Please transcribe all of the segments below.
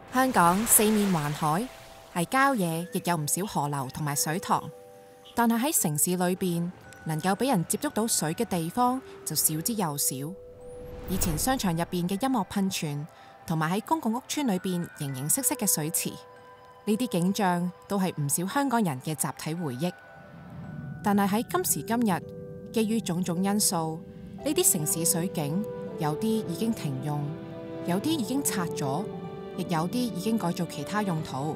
香港四面環海，係郊野，亦有唔少河流同埋水塘。但係喺城市裏邊，能夠俾人接觸到水嘅地方就少之又少。以前商場入邊嘅音樂噴泉，同埋喺公共屋邨裏邊形形色色嘅水池，呢啲景象都係唔少香港人嘅集體回憶。但係喺今時今日，基於種種因素，呢啲城市水景有啲已經停用，有啲已經拆咗，亦有啲已經改做其他用途。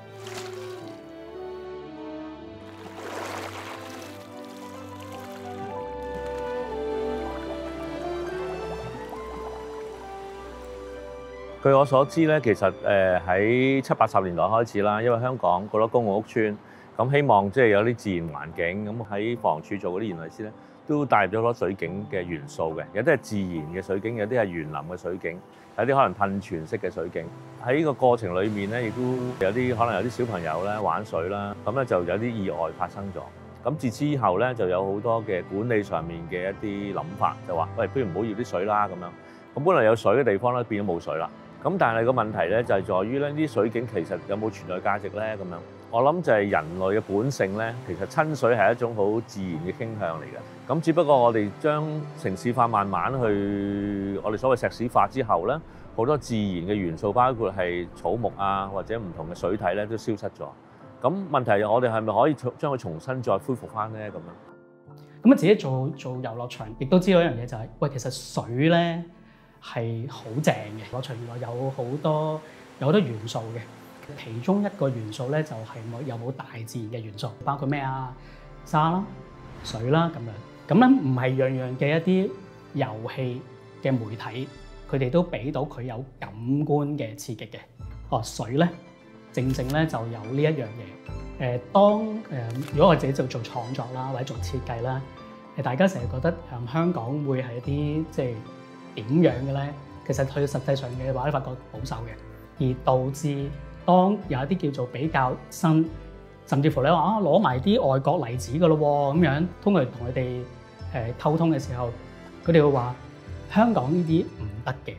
據我所知咧，其實喺70、80年代開始啦，因為香港好多公共屋邨，咁希望即係有啲自然環境，咁喺房署做嗰啲園藝師咧，都帶入咗好多水景嘅元素嘅，有啲係自然嘅水景，有啲係園林嘅水景，有啲可能噴泉式嘅水景。喺呢個過程裏面咧，亦都有啲可能有啲小朋友咧玩水啦，咁咧就有啲意外發生咗。咁自之後咧，就有好多嘅管理上面嘅一啲諗法，就話喂，不如唔好要啲水啦咁樣。咁本來有水嘅地方咧，變咗冇水啦。咁但係個問題咧，就係在於咧，啲水景其實有冇存在價值咧？咁樣我諗就係人類嘅本性咧，其實親水係一種好自然嘅傾向嚟嘅。咁只不過我哋將城市化慢慢去我哋所謂石屎化之後咧，好多自然嘅元素，包括係草木啊或者唔同嘅水體咧，都消失咗。咁問題係我哋係咪可以將佢重新再恢復翻咧？咁樣咁自己做遊樂場，亦都知道一樣嘢就係，喂，其實水咧係好正嘅。遊樂場原來有好多元素嘅，其中一個元素咧就係有冇大自然嘅元素，包括咩啊？沙啦、水啦咁樣。咁咧唔係樣樣嘅一啲遊戲嘅媒體，佢哋都俾到佢有感官嘅刺激嘅。水咧正咧就有呢一樣嘢。如果我自己就做創作啦，或者做設計啦，大家成日覺得香港會係一啲即係點樣嘅咧？其實佢實際上嘅話咧，發覺保守嘅，而導致當有一啲叫做比較新，甚至乎你話攞埋啲外國例子嘅咯喎，咁樣通過同佢哋溝通嘅時候，佢哋會話香港呢啲唔得嘅。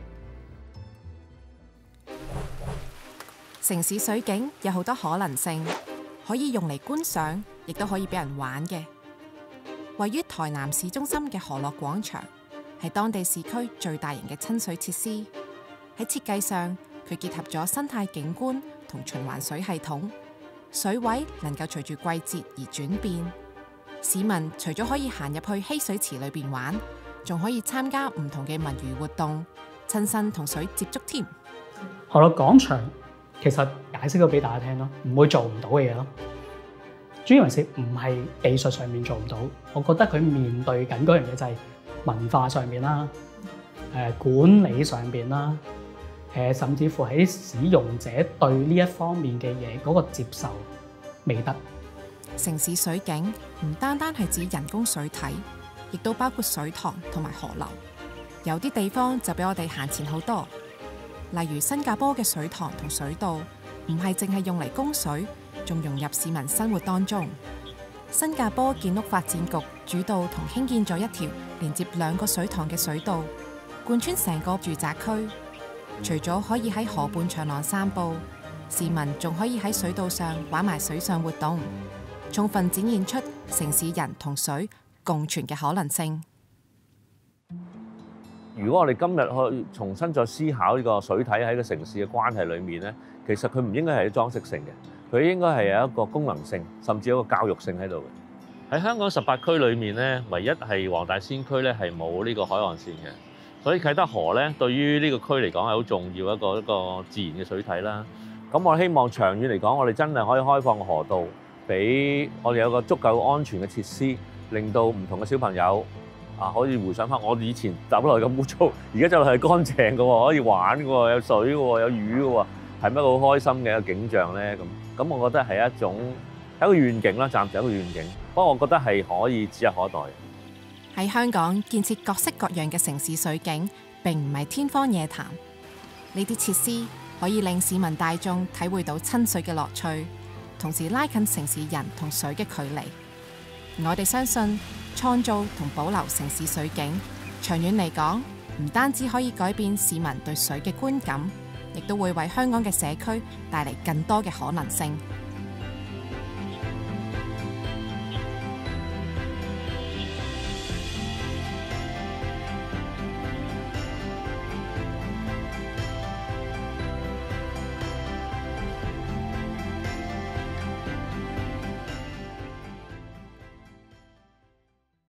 城市水景有好多可能性，可以用嚟觀賞，亦都可以俾人玩嘅。位於台南市中心嘅河樂廣場，係當地市區最大型嘅親水設施。喺設計上，佢結合咗生態景觀同循環水系統，水位能夠隨住季節而轉變。市民除咗可以行入去嬉水池裏邊玩，仲可以參加唔同嘅文娛活動，親身同水接觸添。 河樂廣場其實解釋咗俾大家聽咯，唔會做唔到嘅嘢咯。主要係唔係技術上面做唔到，我覺得佢面對緊嗰樣嘢就係文化上面啦，管理上邊啦，甚至乎喺使用者對呢一方面嘅嘢嗰個接受未得。 城市水景唔單單係指人工水體，亦都包括水塘同埋河流。有啲地方就比我哋行前好多，例如新加坡嘅水塘同水道，唔係淨係用嚟供水，仲融入市民生活當中。新加坡建屋發展局主導同興建咗一條連接2個水塘嘅水道，貫穿成個住宅區。除咗可以喺河畔長廊散步，市民仲可以喺水道上玩埋水上活動，充分展現出城市人同水共存嘅可能性。 如果我哋今日去重新再思考呢個水體喺個城市嘅關係裏面咧，其實佢唔應該係裝飾性嘅，佢應該係有一個功能性，甚至有一個教育性喺度嘅。喺香港18區裏面咧，唯一係黃大仙區咧係冇呢個海岸線嘅，所以啟德河咧對於呢個區嚟講係好重要一個自然嘅水體啦。咁我希望長遠嚟講，我哋真係可以開放個河道，俾我哋有個足夠安全嘅設施，令到唔同嘅小朋友可以回想翻我以前走落去咁污糟，而家走落去係乾淨嘅喎，可以玩嘅喎，有水嘅喎，有魚嘅喎，係乜好開心嘅一個景象咧？咁我覺得係一個願景啦，暫時一個願景。不過我覺得係可以指日可待。 喺香港建設各式各樣嘅城市水景，並唔係天方夜譚。呢啲設施可以令市民大眾體會到親水嘅樂趣，同時拉近城市人同水嘅距離。我哋相信創造同保留城市水景，長遠嚟講，唔單止可以改變市民對水嘅觀感， 亦都會為香港嘅社區帶嚟更多嘅可能性。